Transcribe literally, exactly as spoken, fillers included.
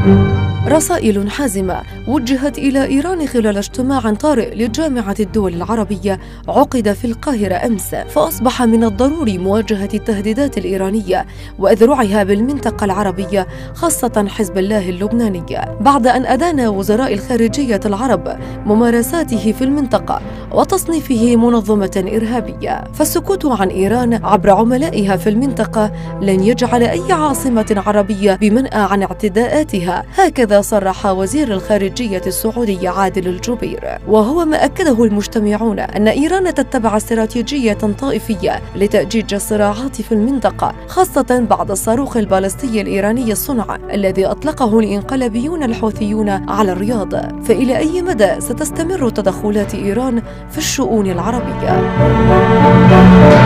رسائل حازمة وجهت إلى إيران خلال اجتماع طارئ لجامعة الدول العربية عقد في القاهرة أمس، فأصبح من الضروري مواجهة التهديدات الإيرانية وأذرعها بالمنطقة العربية، خاصة حزب الله اللبناني، بعد أن أدان وزراء الخارجية العرب ممارساته في المنطقة وتصنيفه منظمة إرهابية. فالسكوت عن إيران عبر عملائها في المنطقة لن يجعل أي عاصمة عربية بمنأى عن اعتداءاتها، هكذا صرح وزير الخارجية السعودي عادل الجبير. وهو ما أكده المجتمعون أن إيران تتبع استراتيجية طائفية لتأجيج الصراعات في المنطقة، خاصة بعد الصاروخ البالستي الإيراني الصنع الذي أطلقه الإنقلابيون الحوثيون على الرياض. فإلى أي مدى ستستمر تدخلات إيران في الشؤون العربية؟